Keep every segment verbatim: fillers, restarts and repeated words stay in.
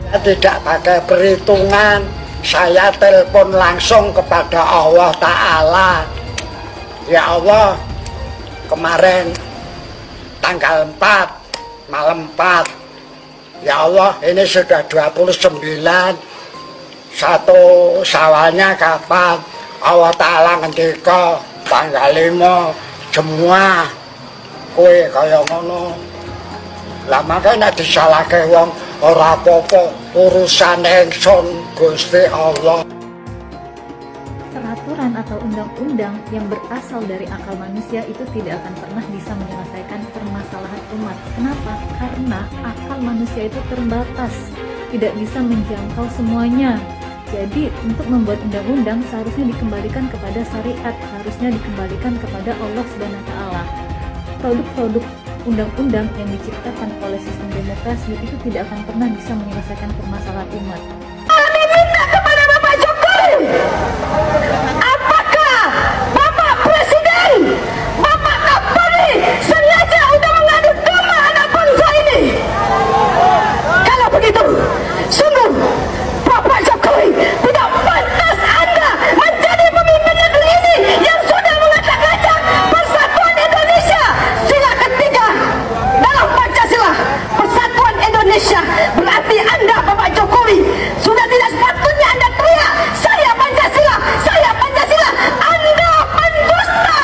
Tidak pakai perhitungan, saya telepon langsung kepada Allah Ta'ala. Ya Allah, kemarin tanggal empat, malam empat, ya Allah, ini sudah dua puluh sembilan, satu Syawalnya kapan? Allah Ta'ala ngendika tanggal lima, semua kue kaya ngono. Lah makanya disalahke wong ora apa-apa, urusan ingsun Gusti Allah. Peraturan atau undang-undang yang berasal dari akal manusia itu tidak akan pernah bisa menyelesaikan permasalahan umat. Kenapa? Karena akal manusia itu terbatas, tidak bisa menjangkau semuanya. Jadi untuk membuat undang-undang seharusnya dikembalikan kepada syariat, harusnya dikembalikan kepada Allah Subhanahu wa taala. Produk-produk undang-undang yang diciptakan oleh sistem demokrasi itu tidak akan pernah bisa menyelesaikan permasalahan umat. Kami minta kepada Bapak Jokowi, apakah Bapak Presiden, Bapak Kapolri sengaja udah mengadu domba anak bangsa ini? Kalau begitu, sungguh Bapak Jokowi tidak pantas Anda menjadi pemimpin negeri ini yang sudah mengacak-acak persatuan Indonesia. Sila ketiga dalam Pancasila, persatuan Indonesia. Berarti Anda, Bapak Jokowi, sudah tidak sepatutnya Anda teriak, saya Pancasila, saya Pancasila. Anda pendusta.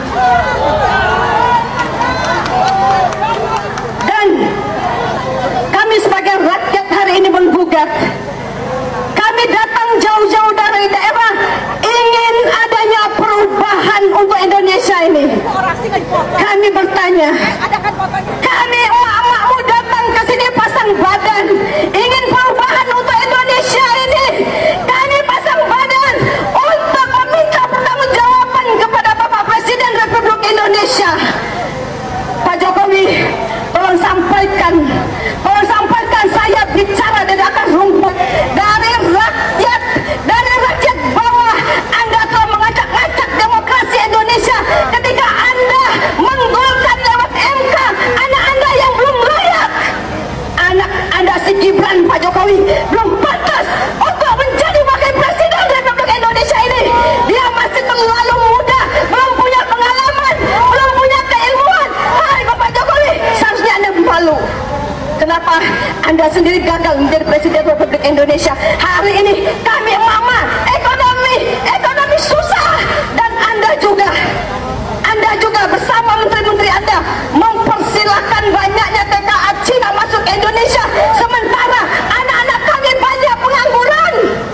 Dan kami sebagai rakyat hari ini menggugat. Kami datang jauh-jauh dari daerah ingin adanya perubahan untuk Indonesia ini. Kami bertanya, kami emak-emakmu datang ke sini pasang badan, ingin perubahan untuk Indonesia ini. Kami pasang badan untuk meminta pertanggungjawaban kepada Bapak Presiden Republik Indonesia. Pak Jokowi, tolong sampaikan, tolong sampaikan saya bicara dari akar rumput, dari rakyat, dari rakyat bawah. Anda telah mengacak-acak demokrasi Indonesia ketika Anda menggolkan lewat M K anak Anda yang belum layak. Anak Anda si Gibran, Pak Jokowi, belum pantas untuk menjadi wakil presiden Republik Indonesia ini. Dia masih terlalu muda, belum punya pengalaman, belum punya keilmuan. Hai Bapak Jokowi, seharusnya Anda malu. Kenapa Anda sendiri gagal menjadi presiden Republik Indonesia? Hari ini kami mama, ekonomi, ekonomi susah. Dan Anda juga, Anda juga bersama menteri-menteri Anda mempersilahkan banyaknya T K A Cina masuk ke Indonesia. Sementara anak-anak kami banyak pengangguran.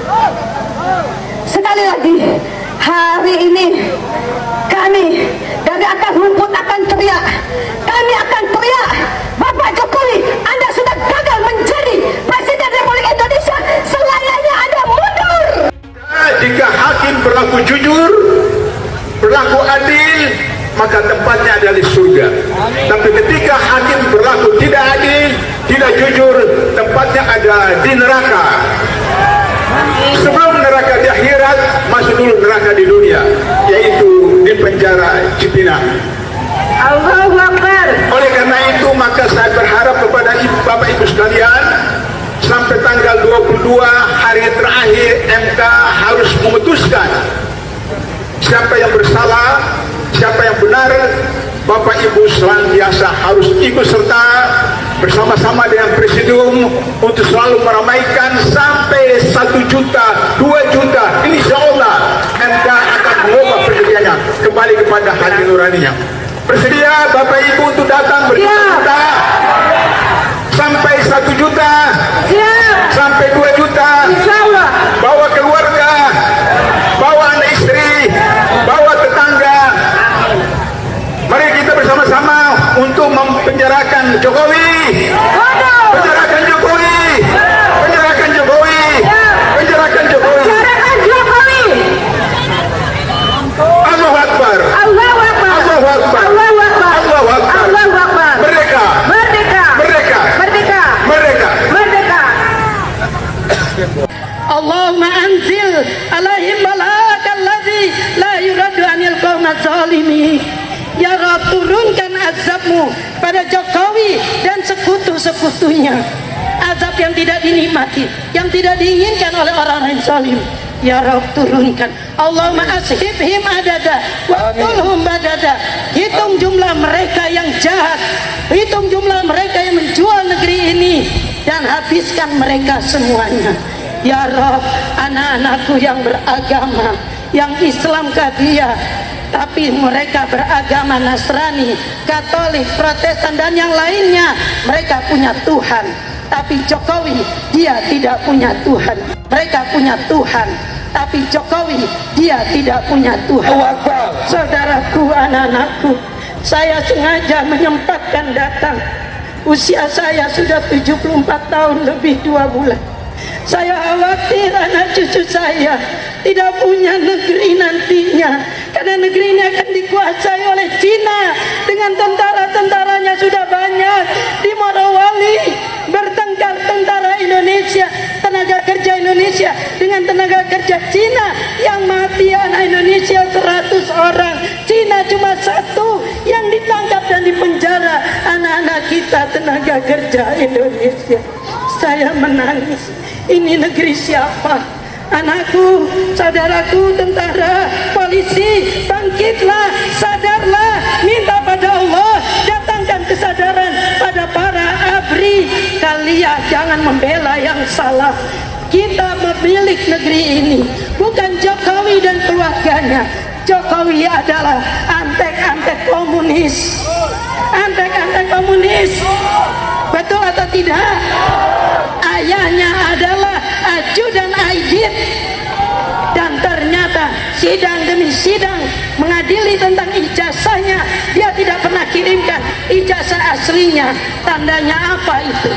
Sekali lagi, hari ini kami dari akar rumput akan teriak. Kami akan teriak, Bapak Jokowi, Anda sudah gagal menjadi Presiden Republik Indonesia. Selayaknya Anda mundur. Jika hakim berlaku jujur, berlaku adil, maka tempatnya adalah di surga. Tapi ketika hakim berlaku tidak adil, tidak jujur, tempatnya ada di neraka. Sebelum neraka di akhirat, masuk dulu neraka di dunia, yaitu di penjara Cipinang. Allahu Akbar. Oleh karena itu, maka saya berharap kepada ibu, Bapak Ibu sekalian, sampai tanggal dua puluh dua hari terakhir M K harus memutuskan siapa yang bersalah, siapa yang benar. Bapak Ibu senantiasa harus ikut serta bersama-sama dengan Presidium untuk selalu meramaikan sampai satu juta, dua juta. Insya Allah M K akan mengubah perjanjiannya kembali kepada hati nuraninya. Bersedia Bapak Ibu untuk datang berjuta sampai satu juta, sampai dua juta. Bawa keluarga, bawa anak istri, bawa tetangga. Mari kita bersama-sama untuk mempenjarakan Jokowi. Penjarakan Jokowi. Penjarakan Jokowi. Penjarakan Jokowi. Penjarakan Jokowi. Allahu Akbar. Allahu Akbar. Allahu Akbar. Allahu Akbar. Allahu Akbar. Allahu Akbar. Merdeka. Merdeka. Merdeka. Merdeka. Merdeka. Merdeka. Allahumma anzil alaihim bala'akal ladzi la yuradu anil qawmat zalimin. Ya Rabb, turunkan azabmu pada Jokowi dan sekutu-sekutunya. Azab azab yang tidak dinikmati, yang tidak diinginkan oleh orang-orang zalim. Ya Rabb, turunkan. Allahumma ashibhim adada waqtulhum badada. Hitung jumlah mereka yang jahat, hitung jumlah mereka yang menjual negeri ini, dan habiskan mereka semuanya. Ya Rabb, anak-anakku yang beragama, yang Islam Kadiyah, tapi mereka beragama Nasrani, Katolik, Protestan, dan yang lainnya, mereka punya Tuhan. Tapi Jokowi, dia tidak punya Tuhan. Mereka punya Tuhan, tapi Jokowi, dia tidak punya Tuhan. Saudaraku, anak-anakku, saya sengaja menyempatkan datang. Usia saya sudah tujuh puluh empat tahun lebih dua bulan. Saya khawatir anak cucu saya tidak punya negeri nantinya, karena negeri ini akan dikuasai oleh Cina dengan tentara-tentaranya sudah banyak. Di Morowali bertengkar tentara Indonesia, tenaga kerja Indonesia dengan tenaga kerja Cina, yang mati anak Indonesia seratus orang, Cina cuma satu yang ditangkap dan dipenjara anak-anak kita tenaga kerja Indonesia. Saya menangis. Ini negeri siapa? Anakku, saudaraku, tentara, polisi, bangkitlah, sadarlah, minta pada Allah, datangkan kesadaran pada para abri. Kalian jangan membela yang salah. Kita pemilik negeri ini, bukan Jokowi dan keluarganya. Jokowi adalah antek-antek komunis, antek-antek komunis. Betul atau tidak? Ayahnya adalah ajudan Aidit, dan ternyata sidang demi sidang mengadili tentang ijazahnya, dia tidak pernah kirimkan ijazah aslinya. Tandanya apa itu?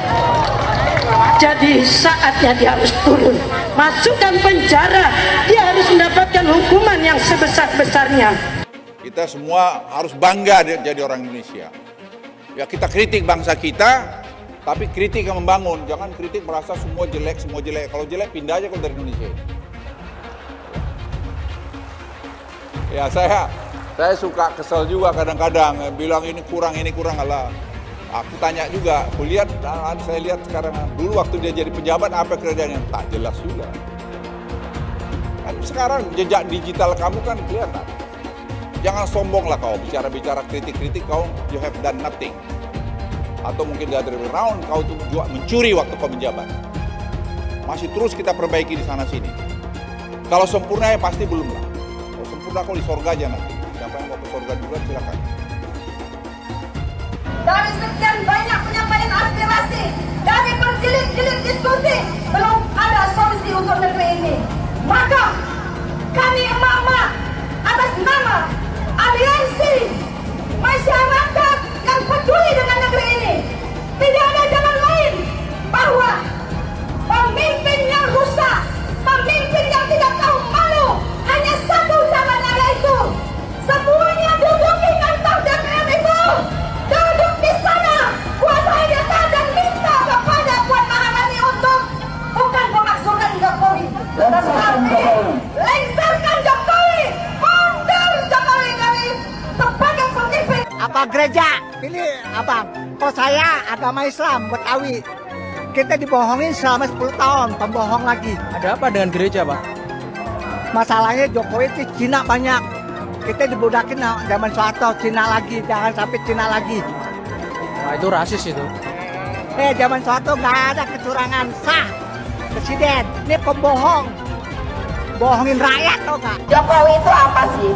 Jadi saatnya dia harus turun, masukkan penjara, dia harus mendapatkan hukuman yang sebesar-besarnya. Kita semua harus bangga jadi orang Indonesia. Ya, kita kritik bangsa kita, tapi kritik yang membangun. Jangan kritik merasa semua jelek, semua jelek. Kalau jelek pindah aja kalau dari Indonesia. Ya saya, saya suka kesel juga kadang-kadang bilang ini kurang, ini kurang. Alah, aku tanya juga, aku lihat, saya lihat sekarang dulu waktu dia jadi pejabat apa kerjanya, tak jelas juga. Kan sekarang jejak digital kamu kan kelihatan. Jangan sombong lah kau, bicara-bicara kritik-kritik kau, you have done nothing. Atau mungkin the other way around, kau tuh juga mencuri waktu kau menjabat. Masih terus kita perbaiki di sana-sini. Kalau sempurna ya pasti belum lah. Kalau sempurna kau di sorga aja nanti. Siapa yang mau ke sorga juga silakan. Dari sekian banyak penyampaian aspirasi, dari berjilid-jilid diskusi, belum ada solusi untuk negeri ini. Maka kami emak-emak atas nama aliansi masyarakat yang peduli dengan negeri ini, tidak ada jalan lain bahwa pemimpin yang rusak, pemimpin yang tidak tahu malu, hanya satu caranya, yaitu semuanya duduk di kantor D P R itu, duduk di sana, kuasai data dan minta kepada Puan Maharani untuk bukan memakzulkan Jokowi, tetapi lengserkan Jokowi, mundur Jokowi dari sebagai pemimpin. Apa gereja? Pilih abang. Kalau saya agama Islam, Betawi. Kita dibohongin selama sepuluh tahun, pembohong lagi. Ada apa dengan gereja, Pak? Masalahnya Jokowi itu Cina banyak. Kita dibudakin zaman Soeharto, Cina lagi, jangan sampai Cina lagi. Nah, itu rasis itu. Eh, zaman Soeharto nggak ada kecurangan, sah. Presiden, ini pembohong. Bohongin rakyat tau nggak? Jokowi itu apa sih?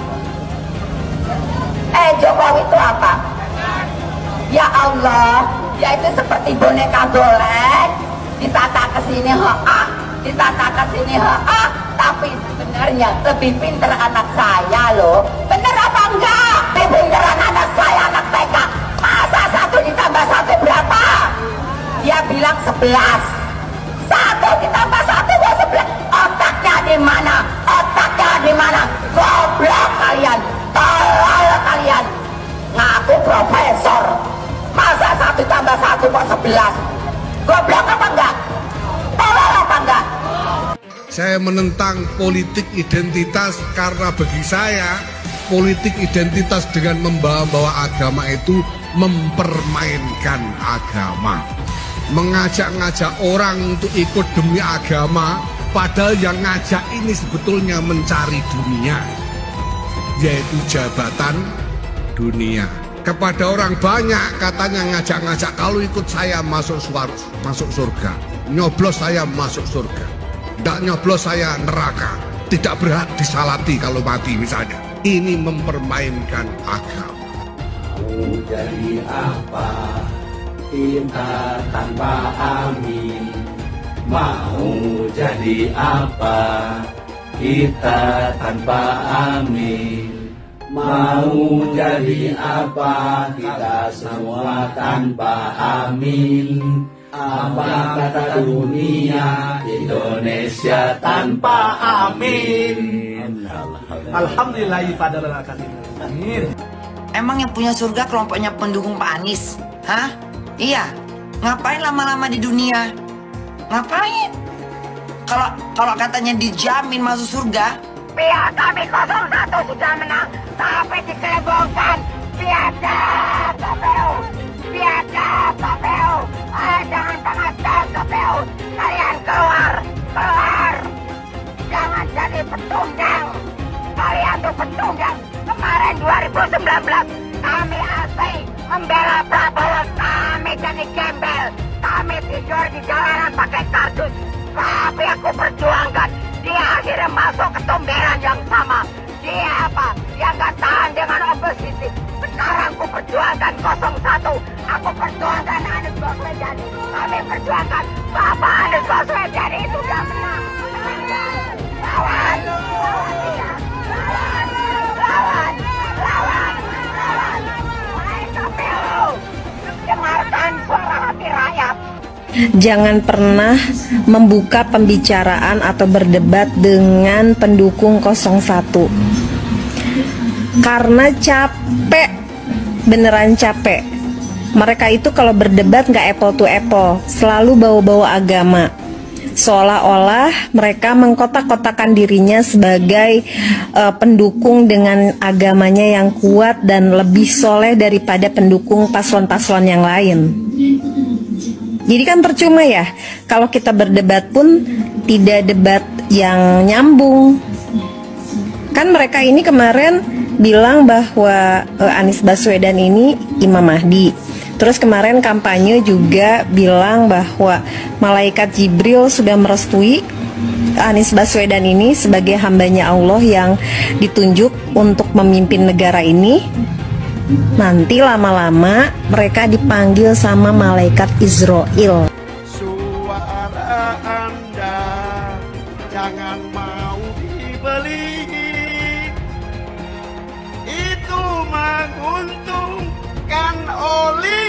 Eh, Jokowi itu apa? Ya Allah, dia itu seperti boneka golek, ditata ke sini ha, ditata ke sini ha, tapi sebenarnya lebih pinter anak saya loh. Bener apa enggak? Lebih pinteran anak saya, anak T K. Masa satu ditambah satu berapa? Dia bilang sebelas. Satu ditambah satu kok sebelas. Otaknya di mana? Otaknya di mana? Goblok kalian, tolol kalian. Ngaku profesor. Masa satu tambah satu kok sebelas? Goblok apa enggak? Tolol apa enggak? Saya menentang politik identitas karena bagi saya politik identitas dengan membawa-bawa agama itu mempermainkan agama. mengajak-ngajak orang untuk ikut demi agama, padahal yang ngajak ini sebetulnya mencari dunia, yaitu jabatan dunia. Kepada orang banyak katanya ngajak-ngajak, kalau ikut saya masuk suar, masuk surga, nyoblos saya masuk surga, tidak nyoblos saya neraka, tidak berhak disalati kalau mati misalnya. Ini mempermainkan agama. Mau jadi apa kita tanpa amin? Mau jadi apa kita tanpa amin? Mau jadi apa kita semua tanpa amin? Apa kata dunia Indonesia tanpa amin? Alhamdulillah pada amin. Emang yang punya surga kelompoknya pendukung Pak Anies? Hah? Iya. Ngapain lama-lama di dunia? Ngapain? Kalau kalau katanya dijamin masuk surga, pihak kami nol satu sudah menang, tapi dikelebongkan. Biadab K P U, biadab K P U. Ah, jangan pengacar K P U. Kalian keluar, keluar. Jangan jadi petunggang. Kalian tuh petunggang. Kemarin dua ribu sembilan belas kami asli membela Prabowo, kami jadi gembel, kami tidur di jalanan pakai kardus, tapi aku perjuangkan. Dia akhirnya masuk ke tumberan yang sama. Dia apa? Dia nggak tahan dengan oposisi. Sekarang aku perjuangkan nol satu. Aku perjuangkan Anies Baswedan. Kami perjuangkan Bapak Anies Baswedan itu udah menang. Lawan, lawan dia, lawan, lawan, lawan, lawan. Wahai K P U, dengarkan suara hati rakyat. Jangan pernah membuka pembicaraan atau berdebat dengan pendukung nol satu. Karena capek, beneran capek. Mereka itu kalau berdebat nggak apple to apple, selalu bawa-bawa agama. Seolah-olah mereka mengkotak-kotakan dirinya sebagai uh, pendukung dengan agamanya yang kuat dan lebih soleh daripada pendukung paslon-paslon yang lain. Jadi kan percuma ya, kalau kita berdebat pun tidak debat yang nyambung. Kan mereka ini kemarin bilang bahwa uh, Anies Baswedan ini Imam Mahdi. Terus kemarin kampanye juga bilang bahwa malaikat Jibril sudah merestui Anies Baswedan ini sebagai hambanya Allah yang ditunjuk untuk memimpin negara ini. Nanti lama-lama mereka dipanggil sama malaikat Israel. Suara Anda jangan mau dibeli, itu menguntungkan oli.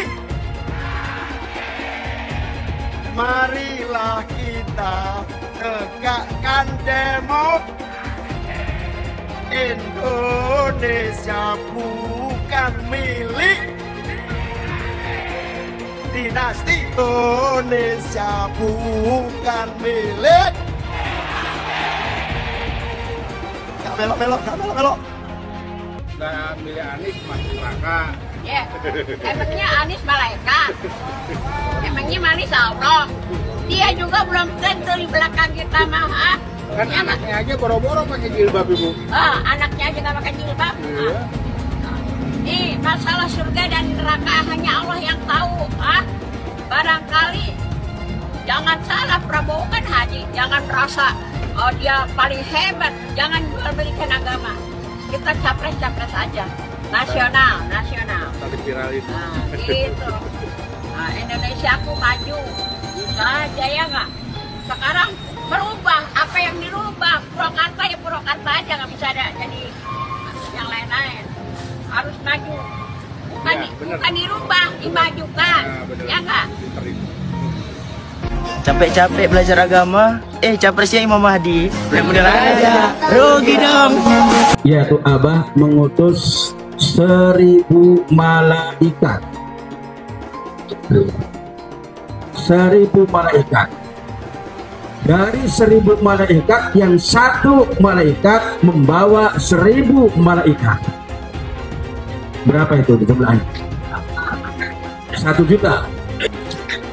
Marilah kita tegakkan demo. Indonesia bukan milik dinasti, Indonesia bukan milik. Gak melok-melok, gak melok-melok. Nah, milih Anies masih neraka. Ya, emangnya Anies malaikat? Emangnya Anies Allah? Dia juga belum tentu di belakang kita mah. Ah. Kan ya, anaknya aja boro-boro pakai jilbab, Ibu. Oh, anaknya aja nggak pakai jilbab. Iya. Ah. Nih, masalah surga dan neraka hanya Allah yang tahu. Ah, barangkali jangan salah, Prabowo kan haji. Jangan merasa oh dia paling hebat. Jangan jual belikan agama. Kita capres-capres aja. Nasional, nasional. Tadi viralin. Nah, gitu. Nah, Indonesia aku maju. Bisa aja ya nggak? Sekarang merubah apa yang dirubah. Purwakarta ya Purwakarta aja, nggak bisa ada jadi yang lain-lain. Harus maju. Bukan, ya, bukan dirubah, dimajukan. Nah, ya nggak? Capek-capek belajar agama, eh capresnya Imam Mahdi. Mudah-mudahan aja. Rugi dong. Yaitu Abah mengutus seribu malaikat. Seribu malaikat. Dari seribu malaikat, yang satu malaikat membawa seribu malaikat. Berapa itu di jumlahnya? Satu juta.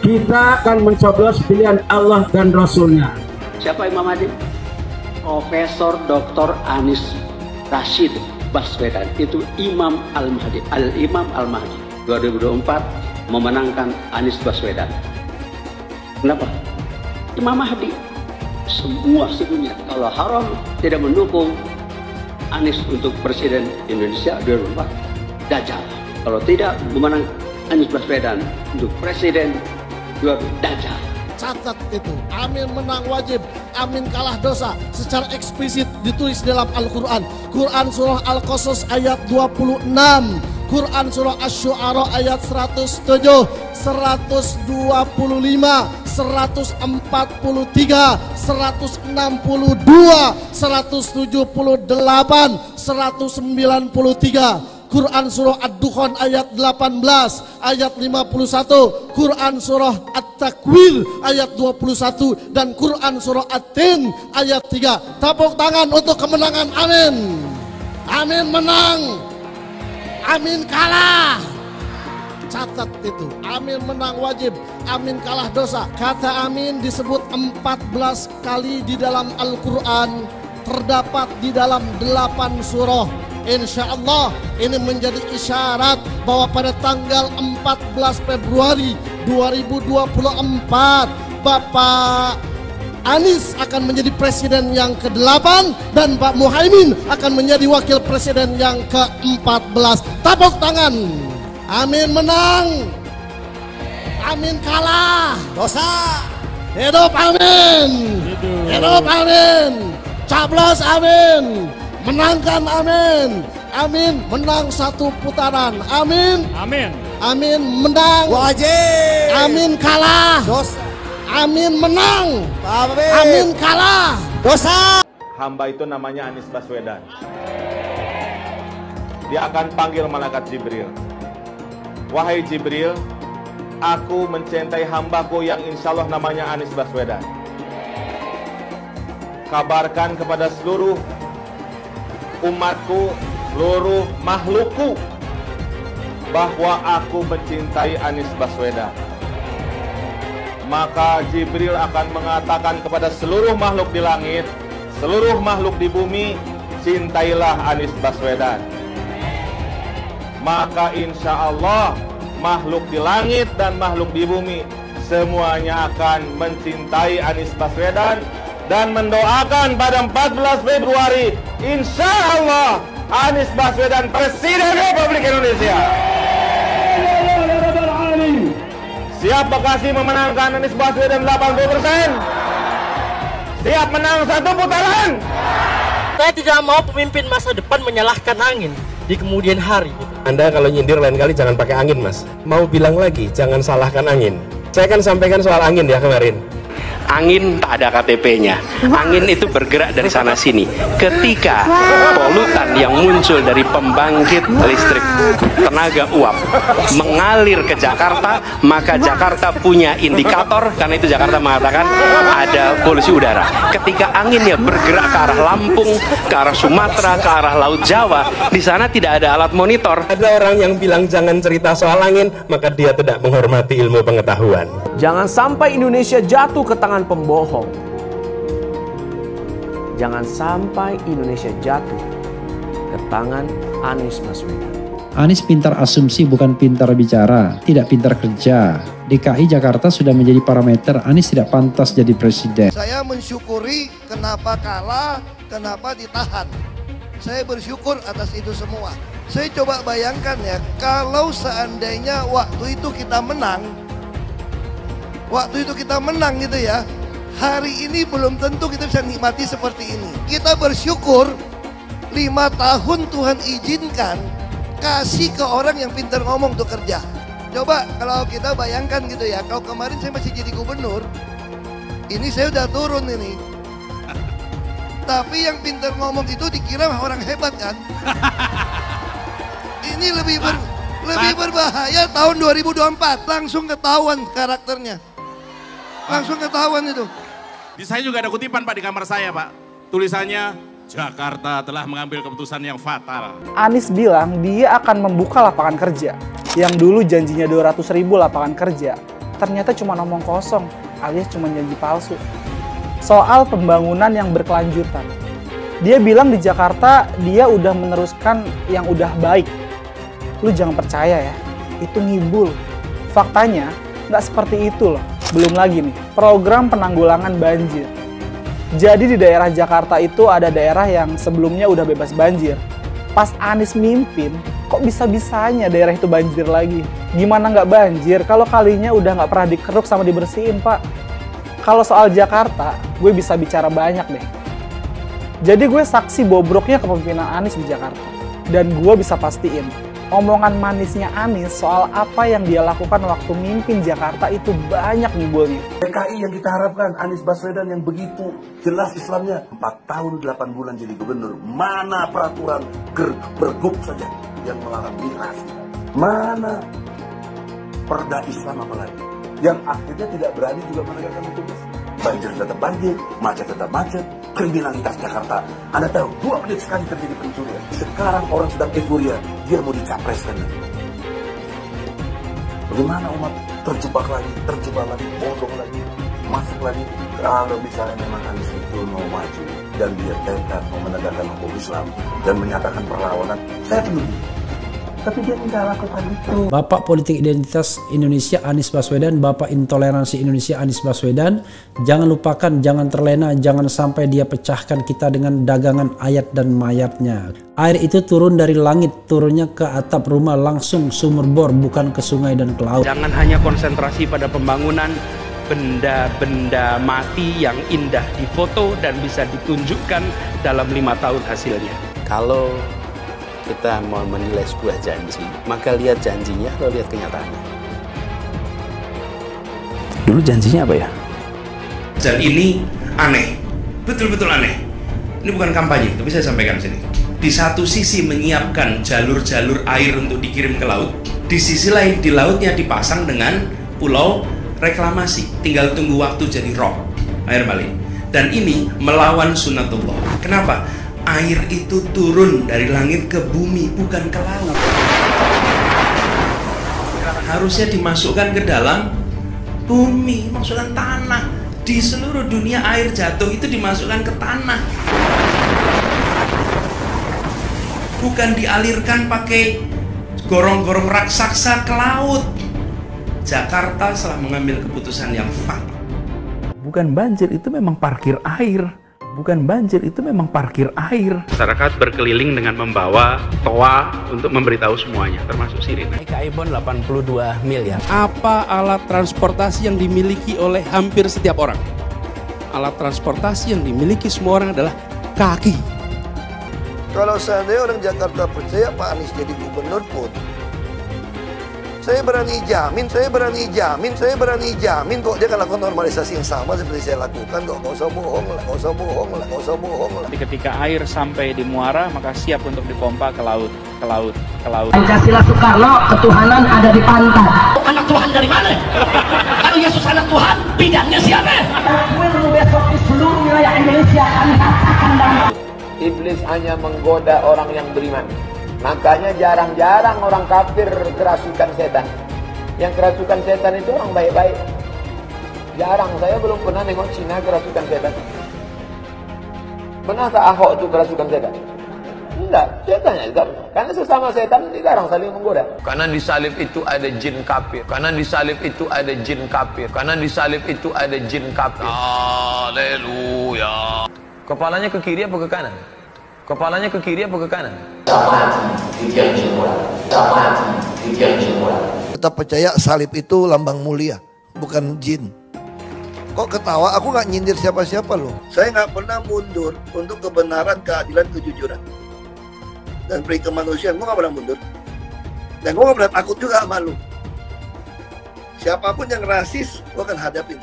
kita akan mencoblos pilihan Allah dan Rasulnya. Siapa Imam Mahdi? Profesor Doktor Anies Rashid Baswedan, itu Imam Al-Mahdi, Al-Imam Al-Mahdi. dua ribu dua puluh empat memenangkan Anies Baswedan. Kenapa? Imam Mahdi. Semua sedunia kalau haram tidak mendukung Anies untuk Presiden Indonesia dua ribu dua puluh empat, Dajjal. Kalau tidak memenang Anies Baswedan untuk Presiden dua ribu dua puluh empat, Dajjal. Catat itu, amin menang wajib, amin kalah dosa. Secara eksplisit ditulis dalam Al-Quran. Quran surah Al-Qasas ayat dua puluh enam, Quran surah Asy-Syu'ara ayat seratus tujuh, seratus dua puluh lima, seratus empat puluh tiga, seratus enam puluh dua, seratus tujuh puluh delapan, seratus sembilan puluh tiga. Quran surah Ad-Dukhan ayat delapan belas, ayat lima puluh satu, Quran surah At-Takwir ayat dua puluh satu, dan Quran surah At-Tin ayat tiga. Tepuk tangan untuk kemenangan, amin. Amin menang, amin kalah. Catat itu, amin menang wajib, amin kalah dosa. Kata amin disebut empat belas kali di dalam Al-Quran, terdapat di dalam delapan surah. Insya Allah ini menjadi isyarat bahwa pada tanggal empat belas Februari dua ribu dua puluh empat Bapak Anies akan menjadi presiden yang kedelapan dan Pak Muhaimin akan menjadi wakil presiden yang keempat belas. Tepuk tangan. Amin menang, amin kalah dosa. Hidup amin, hidup amin, caplos amin, menangkan amin, amin menang satu putaran, amin, amin, amin menang wajib, amin kalah dosa, amin menang, amin, amin kalah dosa. Hamba itu namanya Anies Baswedan. Dia akan panggil malaikat Jibril. Wahai Jibril, aku mencintai hambaku yang insya Allah namanya Anies Baswedan. Kabarkan kepada seluruh umatku, seluruh makhlukku, bahwa aku mencintai Anies Baswedan. Maka Jibril akan mengatakan kepada seluruh makhluk di langit, seluruh makhluk di bumi, cintailah Anies Baswedan. Maka insya Allah makhluk di langit dan makhluk di bumi semuanya akan mencintai Anies Baswedan dan mendoakan pada empat belas Februari insya Allah Anies Baswedan Presiden Republik Indonesia. Siap Bekasi memenangkan Anies Baswedan delapan puluh persen? Siap menang satu putaran? Saya tidak mau pemimpin masa depan menyalahkan angin di kemudian hari. Anda kalau nyindir lain kali jangan pakai angin, Mas. Mau bilang lagi, jangan salahkan angin. Saya kan sampaikan soal angin ya kemarin. Angin tak ada K T P-nya. Angin itu bergerak dari sana sini. Ketika polutan yang muncul dari pembangkit listrik tenaga uap mengalir ke Jakarta, maka Jakarta punya indikator, karena itu Jakarta mengatakan ada polusi udara. Ketika anginnya bergerak ke arah Lampung, ke arah Sumatera, ke arah Laut Jawa, di sana tidak ada alat monitor. Ada orang yang bilang jangan cerita soal angin, maka dia tidak menghormati ilmu pengetahuan. Jangan sampai Indonesia jatuh ke tangan pembohong. Jangan sampai Indonesia jatuh ke tangan Anies Baswedan. Anies pintar asumsi bukan pintar bicara, tidak pintar kerja. D K I Jakarta sudah menjadi parameter Anies tidak pantas jadi presiden. Saya mensyukuri kenapa kalah, kenapa ditahan. Saya bersyukur atas itu semua. Saya coba bayangkan ya, kalau seandainya waktu itu kita menang, waktu itu kita menang gitu ya, hari ini belum tentu kita bisa nikmati seperti ini. Kita bersyukur lima tahun Tuhan izinkan kasih ke orang yang pintar ngomong untuk kerja. Coba kalau kita bayangkan gitu ya, kalau kemarin saya masih jadi gubernur, ini saya udah turun ini. Tapi yang pintar ngomong itu dikira orang hebat kan? Ini lebih ber, lebih berbahaya tahun dua ribu dua puluh empat, langsung ketahuan karakternya. Langsung ketahuan itu. Di saya juga ada kutipan Pak di kamar saya Pak. Tulisannya, Jakarta telah mengambil keputusan yang fatal. Anies bilang dia akan membuka lapangan kerja. Yang dulu janjinya dua ratus ribu lapangan kerja. ternyata cuma omong kosong alias cuma janji palsu. Soal pembangunan yang berkelanjutan, dia bilang di Jakarta dia udah meneruskan yang udah baik. Lu jangan percaya ya, itu ngibul. Faktanya nggak seperti itu loh. Belum lagi nih, program penanggulangan banjir. Jadi di daerah Jakarta itu ada daerah yang sebelumnya udah bebas banjir. Pas Anies mimpin, kok bisa-bisanya daerah itu banjir lagi? Gimana nggak banjir kalau kalinya udah nggak pernah dikeruk sama dibersihin, Pak? Kalau soal Jakarta, gue bisa bicara banyak deh. Jadi gue saksi bobroknya kepemimpinan Anies di Jakarta. Dan gue bisa pastiin, omongan manisnya Anies soal apa yang dia lakukan waktu mimpin Jakarta itu banyak ngibulnya. P K I yang kita harapkan, Anies Baswedan yang begitu jelas Islamnya. empat tahun delapan bulan jadi gubernur. Mana peraturan pergub saja yang melarang miras? Mana perda Islam apalagi? Yang akhirnya tidak berani juga menegakkan hukum. Banjir tetap banjir, macet tetap macet, kriminalitas Jakarta. Anda tahu, dua menit sekali terjadi pencurian. Sekarang orang sedang euforia, dia mau dicapreskan. Bagaimana umat terjebak lagi, terjebak lagi, bodoh lagi, masuk lagi. Kalau misalnya memang Anies itu mau maju dan dia tekad mau menegakkan hukum Islam dan menyatakan perlawanan, saya tunggu. Tapi dia tidak lakukan itu. Bapak Politik Identitas Indonesia Anies Baswedan, Bapak Intoleransi Indonesia Anies Baswedan, jangan lupakan, jangan terlena, jangan sampai dia pecahkan kita dengan dagangan ayat dan mayatnya. Air itu turun dari langit, turunnya ke atap rumah langsung sumur bor, bukan ke sungai dan ke laut. Jangan hanya konsentrasi pada pembangunan benda-benda mati yang indah difoto dan bisa ditunjukkan dalam lima tahun hasilnya. Kalau kita mau menilai sebuah janji, maka lihat janjinya atau lihat kenyataannya. Dulu janjinya apa ya? Dan ini aneh, betul-betul aneh. Ini bukan kampanye, tapi saya sampaikan sini. Di satu sisi menyiapkan jalur-jalur air untuk dikirim ke laut, di sisi lain di lautnya dipasang dengan pulau reklamasi, tinggal tunggu waktu jadi rob, air balik. Dan ini melawan sunnatullah. Kenapa? Air itu turun dari langit ke bumi, bukan ke laut. Harusnya dimasukkan ke dalam bumi, masukkan tanah. Di seluruh dunia air jatuh itu dimasukkan ke tanah, bukan dialirkan pakai gorong-gorong raksasa ke laut. Jakarta telah mengambil keputusan yang fatal. Bukan banjir, itu memang parkir air. Bukan banjir, itu memang parkir air. Masyarakat berkeliling dengan membawa toa untuk memberitahu semuanya, termasuk sirine. K I Bond delapan puluh dua miliar. Apa alat transportasi yang dimiliki oleh hampir setiap orang? Alat transportasi yang dimiliki semua orang adalah kaki. Kalau seandainya orang Jakarta percaya Pak Anies jadi gubernur pun, saya berani jamin, saya berani jamin, saya berani jamin kok dia akan lakukan normalisasi yang sama seperti saya lakukan kok. Gak usah bohong lah, gak usah bohong lah, gak usah bohong lah. Ketika air sampai di muara, maka siap untuk dipompa ke laut, ke laut, ke laut. Pancasila Soekarno, ketuhanan ada di pantai. Anak Tuhan dari mana? Kalau Yesus anak Tuhan, bidangnya siapa? Besok di seluruh wilayah Indonesia kami katakan damai. Iblis hanya menggoda orang yang beriman. Makanya jarang-jarang orang kafir kerasukan setan. Yang kerasukan setan itu orang baik-baik. Jarang, saya belum pernah nengok Cina kerasukan setan. Pernah tak Ahok itu kerasukan setan? Enggak, setannya juga. Karena sesama setan dilarang saling menggoda. Karena di salib itu ada jin kafir. Karena di salib itu ada jin kafir. Karena di salib itu ada jin kafir. Haleluya. Kepalanya ke kiri apa ke kanan? Kepalanya ke kiri apa ke kanan? Tetap percaya salib itu lambang mulia, bukan jin. Kok ketawa? Aku nggak nyindir siapa-siapa loh. Saya nggak pernah mundur untuk kebenaran, keadilan, kejujuran, dan peri kemanusiaan. Gue nggak pernah mundur. Dan gue nggak pernah takut juga sama lu. Siapapun yang rasis, gue akan hadapin.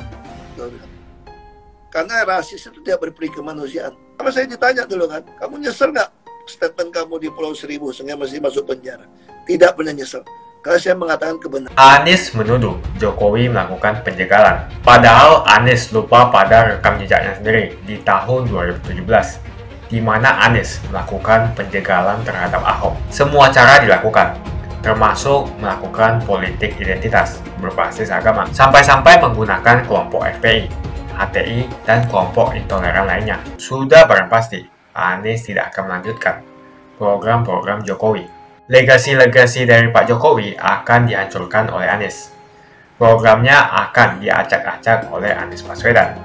Karena rasis itu tidak berperi kemanusiaan. Sama saya ditanya dulu kan, kamu nyesel nggak statement kamu di Pulau Seribu sehingga masih masuk penjara? Tidak pernah nyesel. Karena saya mengatakan kebenaran. Anies menuduh Jokowi melakukan penjagalan. Padahal Anies lupa pada rekam jejaknya sendiri di tahun dua ribu tujuh belas, di mana Anies melakukan penjagalan terhadap Ahok. Semua cara dilakukan. termasuk melakukan politik identitas berbasis agama, sampai-sampai menggunakan kelompok F P I, H T I, dan kelompok intoleran lainnya. Sudah barang pasti, Pak Anies tidak akan melanjutkan program-program Jokowi. Legasi-legasi dari Pak Jokowi akan dihancurkan oleh Anies. Programnya akan diacak-acak oleh Anies Baswedan.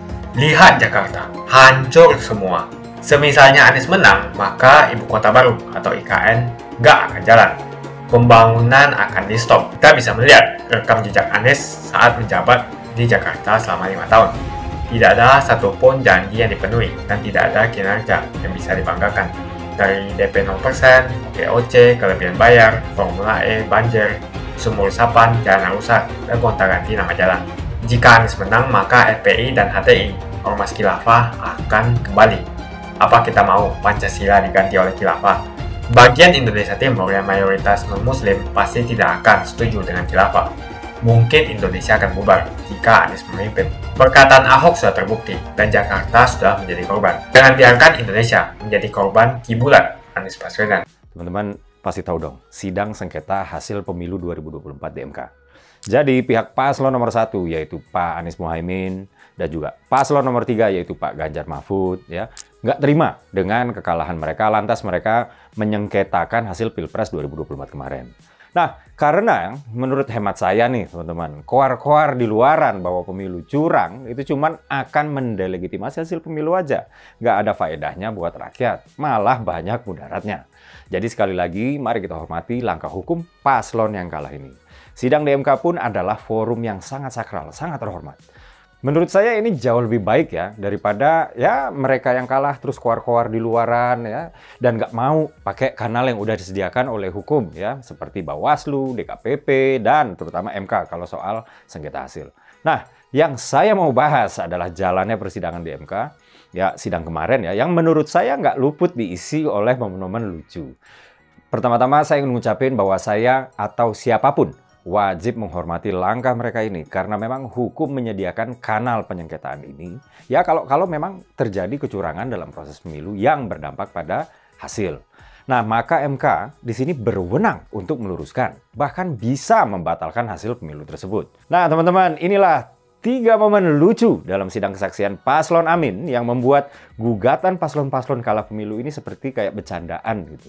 Lihat Jakarta, hancur semua. Semisalnya Anies menang, maka ibu kota baru atau I K N nggak akan jalan. Pembangunan akan di stop. Kita bisa melihat rekam jejak Anies saat menjabat di Jakarta selama lima tahun. Tidak ada satupun janji yang dipenuhi dan tidak ada kinerja yang bisa dibanggakan. Dari D P nol persen, O K O C, kelebihan bayar, Formula E, banjir, sumur resapan, jalan rusak, dan gonta-ganti nama jalan. Jika Anies menang, maka F P I dan H T I, Ormas Khilafah, akan kembali. Apa kita mau Pancasila diganti oleh Khilafah? Bagian Indonesia Timur yang mayoritas non-Muslim pasti tidak akan setuju dengan Khilafah. Mungkin Indonesia akan bubar jika Anies memimpin. Perkataan Ahok sudah terbukti dan Jakarta sudah menjadi korban. Jangan biarkan Indonesia menjadi korban kibulan Anies Baswedan. Teman-teman pasti tahu dong, sidang sengketa hasil pemilu dua ribu dua puluh empat di M K. Jadi pihak paslon nomor satu yaitu Pak Anies Muhaimin dan juga paslon nomor tiga yaitu Pak Ganjar Mahfud ya nggak terima dengan kekalahan mereka, lantas mereka menyengketakan hasil Pilpres dua ribu dua puluh empat kemarin. Nah, karena menurut hemat saya nih teman-teman, koar-koar di luaran bahwa pemilu curang itu cuman akan mendelegitimasi hasil pemilu aja. Nggak ada faedahnya buat rakyat, malah banyak mudaratnya. Jadi sekali lagi, mari kita hormati langkah hukum paslon yang kalah ini. Sidang di M K pun adalah forum yang sangat sakral, sangat terhormat. Menurut saya ini jauh lebih baik ya daripada ya mereka yang kalah terus koar-koar di luaran ya dan nggak mau pakai kanal yang udah disediakan oleh hukum ya seperti Bawaslu, D K P P dan terutama M K kalau soal sengketa hasil. Nah, yang saya mau bahas adalah jalannya persidangan di M K ya sidang kemarin ya yang menurut saya nggak luput diisi oleh momen-momen lucu. Pertama-tama saya ingin mengucapkan bahwa saya atau siapapun wajib menghormati langkah mereka ini karena memang hukum menyediakan kanal penyengketaan ini ya kalau kalau memang terjadi kecurangan dalam proses pemilu yang berdampak pada hasil. Nah, maka M K di sini berwenang untuk meluruskan bahkan bisa membatalkan hasil pemilu tersebut. Nah, teman-teman, inilah tiga momen lucu dalam sidang kesaksian Paslon Amin yang membuat gugatan paslon-paslon kalah pemilu ini seperti kayak bercandaan gitu.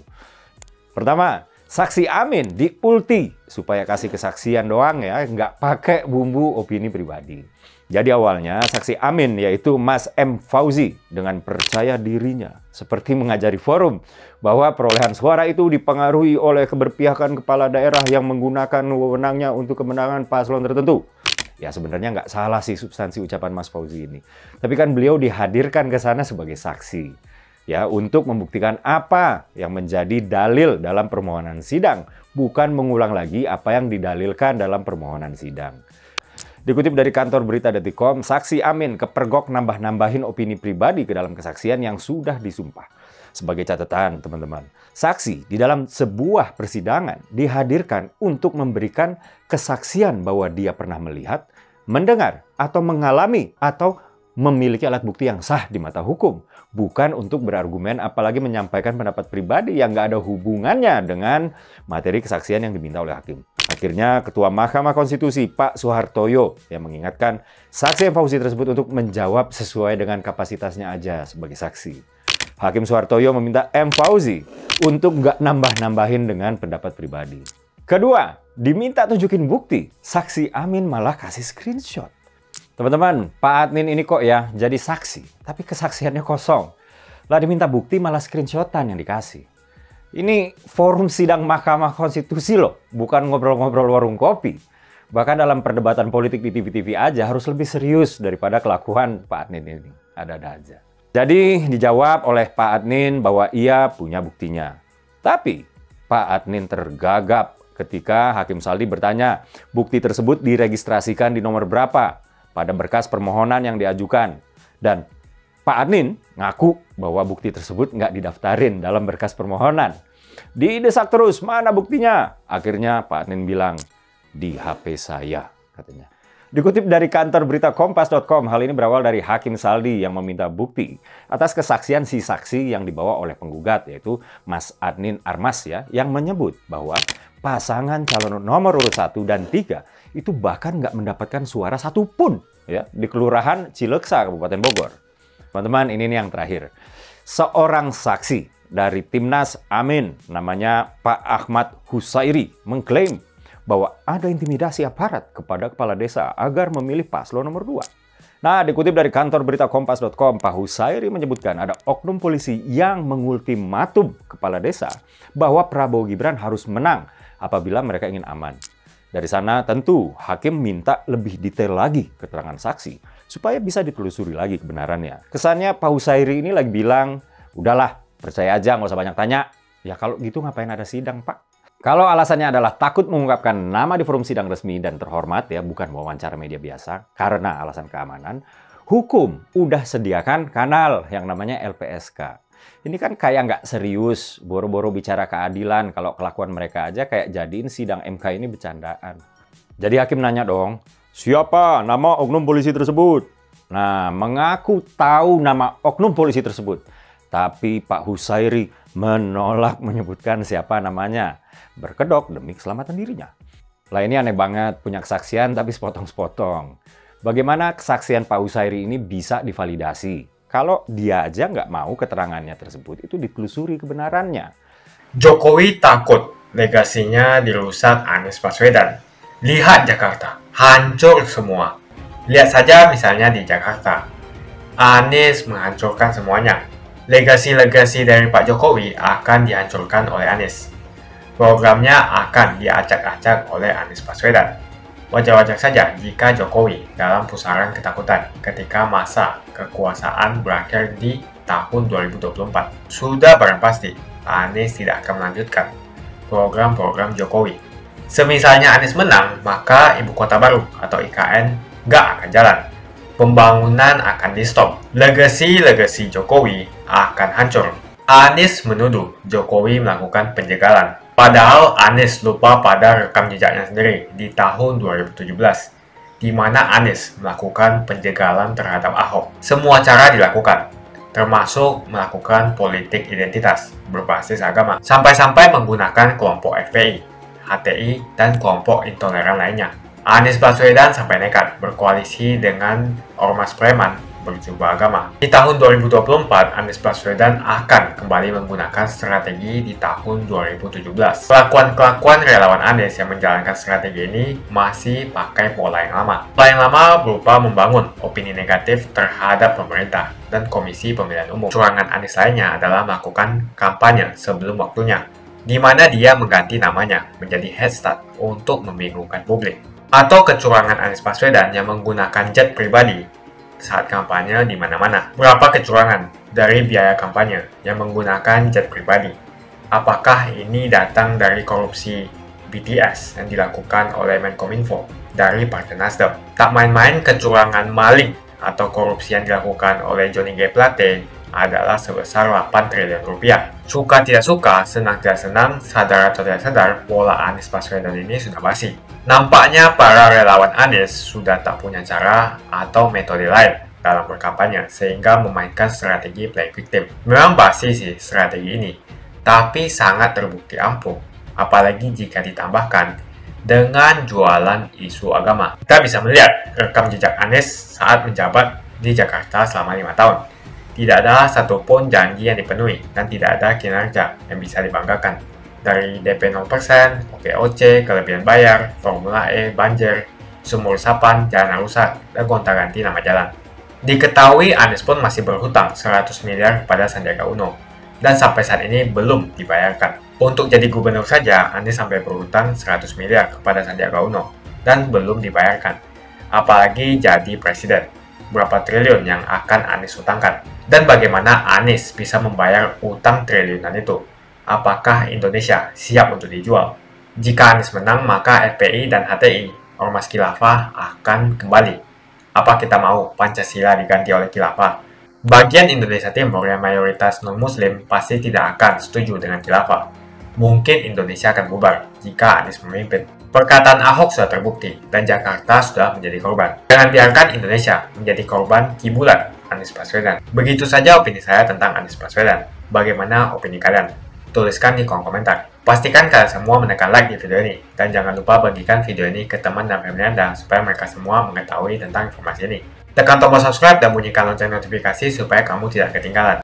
Pertama, saksi Amin diulti supaya kasih kesaksian doang ya, nggak pakai bumbu opini pribadi. Jadi awalnya saksi Amin yaitu Mas M. Fauzi dengan percaya dirinya seperti mengajari forum bahwa perolehan suara itu dipengaruhi oleh keberpihakan kepala daerah yang menggunakan wewenangnya untuk kemenangan paslon tertentu. Ya sebenarnya nggak salah sih substansi ucapan Mas Fauzi ini. Tapi kan beliau dihadirkan ke sana sebagai saksi. Ya, untuk membuktikan apa yang menjadi dalil dalam permohonan sidang, bukan mengulang lagi apa yang didalilkan dalam permohonan sidang. Dikutip dari kantor berita detik titik com, saksi Amin kepergok nambah-nambahin opini pribadi ke dalam kesaksian yang sudah disumpah. Sebagai catatan, teman-teman, saksi di dalam sebuah persidangan dihadirkan untuk memberikan kesaksian bahwa dia pernah melihat, mendengar, atau mengalami, atau memiliki alat bukti yang sah di mata hukum, bukan untuk berargumen apalagi menyampaikan pendapat pribadi yang nggak ada hubungannya dengan materi kesaksian yang diminta oleh hakim. Akhirnya Ketua Mahkamah Konstitusi Pak Soehartoyo yang mengingatkan saksi M. Fauzi tersebut untuk menjawab sesuai dengan kapasitasnya aja sebagai saksi. Hakim Soehartoyo meminta M. Fauzi untuk nggak nambah-nambahin dengan pendapat pribadi. Kedua, diminta tunjukin bukti, saksi Amin malah kasih screenshot. Teman-teman, Pak Admin ini kok ya jadi saksi, tapi kesaksiannya kosong. Lah diminta bukti malah screenshotan yang dikasih. Ini forum sidang Mahkamah Konstitusi loh, bukan ngobrol-ngobrol warung kopi. Bahkan dalam perdebatan politik di T V T V aja harus lebih serius daripada kelakuan Pak Admin ini. Ada-ada aja. Jadi dijawab oleh Pak Admin bahwa ia punya buktinya. Tapi Pak Admin tergagap ketika Hakim Saldi bertanya, bukti tersebut diregistrasikan di nomor berapa pada berkas permohonan yang diajukan. Dan Pak Admin ngaku bahwa bukti tersebut nggak didaftarin dalam berkas permohonan. Didesak terus, mana buktinya? Akhirnya Pak Admin bilang, di H P saya, katanya. Dikutip dari kantor berita kompas titik com, hal ini berawal dari Hakim Saldi yang meminta bukti atas kesaksian si saksi yang dibawa oleh penggugat, yaitu Mas Adnin Armas ya, yang menyebut bahwa pasangan calon nomor urut satu dan tiga itu bahkan nggak mendapatkan suara satupun ya di Kelurahan Cileksa, Kabupaten Bogor. Teman-teman, ini nih yang terakhir. Seorang saksi dari Timnas Amin, namanya Pak Ahmad Husairi, mengklaim bahwa ada intimidasi aparat kepada kepala desa agar memilih paslon nomor dua. Nah, dikutip dari kantor berita kompas titik com, Pak Husairi menyebutkan ada oknum polisi yang mengultimatum kepala desa bahwa Prabowo Gibran harus menang apabila mereka ingin aman. Dari sana tentu hakim minta lebih detail lagi keterangan saksi supaya bisa ditelusuri lagi kebenarannya. Kesannya Pak Husairi ini lagi bilang, udahlah percaya aja, nggak usah banyak tanya. Ya kalau gitu ngapain ada sidang, Pak? Kalau alasannya adalah takut mengungkapkan nama di forum sidang resmi dan terhormat ya, bukan wawancara media biasa, karena alasan keamanan, hukum udah sediakan kanal yang namanya L P S K. Ini kan kayak nggak serius, boro-boro bicara keadilan, kalau kelakuan mereka aja kayak jadiin sidang M K ini bercandaan. Jadi hakim nanya dong, siapa nama oknum polisi tersebut? Nah, mengaku tahu nama oknum polisi tersebut. Tapi Pak Husairi menolak menyebutkan siapa namanya. Berkedok demi keselamatan dirinya. Lah ini aneh banget, punya kesaksian tapi sepotong-sepotong. Bagaimana kesaksian Pak Husairi ini bisa divalidasi? Kalau dia aja nggak mau keterangannya tersebut itu ditelusuri kebenarannya. Jokowi takut legasinya dirusak Anies Baswedan. Lihat Jakarta, hancur semua. Lihat saja misalnya di Jakarta. Anies menghancurkan semuanya. Legasi-legasi dari Pak Jokowi akan dihancurkan oleh Anies. Programnya akan diacak-acak oleh Anies Baswedan. Wajar-wajar saja jika Jokowi dalam pusaran ketakutan ketika masa kekuasaan berakhir di tahun dua ribu dua puluh empat. Sudah barang pasti Anies tidak akan melanjutkan program-program Jokowi. Semisalnya Anies menang, maka ibu kota baru atau I K N nggak akan jalan. Pembangunan akan di-stop. Legasi-legasi Jokowi akan hancur. Anies menuduh Jokowi melakukan penjagalan. Padahal Anies lupa pada rekam jejaknya sendiri di tahun dua ribu tujuh belas, di mana Anies melakukan penjagalan terhadap Ahok. Semua cara dilakukan, termasuk melakukan politik identitas berbasis agama, sampai-sampai menggunakan kelompok F P I, H T I, dan kelompok intoleran lainnya. Anies Baswedan sampai nekat berkoalisi dengan ormas preman berjubah agama. Di tahun dua ribu dua puluh empat, Anies Baswedan akan kembali menggunakan strategi di tahun dua ribu tujuh belas. Kelakuan-kelakuan relawan Anies yang menjalankan strategi ini masih pakai pola yang lama. Pola yang lama berupa membangun opini negatif terhadap pemerintah dan Komisi Pemilihan Umum. Curangan Anies lainnya adalah melakukan kampanye sebelum waktunya, di mana dia mengganti namanya menjadi head start untuk membingungkan publik. Atau kecurangan Anies Baswedan yang menggunakan jet pribadi saat kampanye di mana-mana. Berapa kecurangan dari biaya kampanye yang menggunakan jet pribadi? Apakah ini datang dari korupsi B T S yang dilakukan oleh Menkominfo dari Partai Nasdem? Tak main-main kecurangan maling atau korupsi yang dilakukan oleh Johnny G. Plate adalah sebesar delapan triliun rupiah. Suka tidak suka, senang tidak senang, sadar atau tidak sadar, pola Anies Baswedan ini sudah basi. Nampaknya para relawan Anies sudah tak punya cara atau metode lain dalam berkampanye sehingga memainkan strategi play victim. Memang basi sih strategi ini, tapi sangat terbukti ampuh, apalagi jika ditambahkan dengan jualan isu agama. Kita bisa melihat rekam jejak Anies saat menjabat di Jakarta selama lima tahun. Tidak ada satupun janji yang dipenuhi dan tidak ada kinerja yang bisa dibanggakan. Dari D P nol persen, O K O C, kelebihan bayar, Formula E, banjir, sumur resapan, jalan rusak, dan gonta-ganti nama jalan. Diketahui Anies pun masih berhutang seratus miliar kepada Sandiaga Uno, dan sampai saat ini belum dibayarkan. Untuk jadi gubernur saja, Anies sampai berhutang seratus miliar kepada Sandiaga Uno, dan belum dibayarkan. Apalagi jadi presiden, berapa triliun yang akan Anies hutangkan? Dan bagaimana Anies bisa membayar utang triliunan itu? Apakah Indonesia siap untuk dijual? Jika Anies menang, maka F P I dan H T I, Ormas Khilafah, akan kembali. Apa kita mau Pancasila diganti oleh Khilafah? Bagian Indonesia Timur yang mayoritas non-Muslim pasti tidak akan setuju dengan Khilafah. mungkin Indonesia akan bubar jika Anies memimpin. Perkataan Ahok sudah terbukti dan Jakarta sudah menjadi korban. Jangan biarkan Indonesia menjadi korban kibulan Anies Baswedan. Begitu saja opini saya tentang Anies Baswedan. Bagaimana opini kalian? Tuliskan di kolom komentar. Pastikan kalian semua menekan like di video ini. Dan jangan lupa bagikan video ini ke teman dan family Anda supaya mereka semua mengetahui tentang informasi ini. Tekan tombol subscribe dan bunyikan lonceng notifikasi supaya kamu tidak ketinggalan.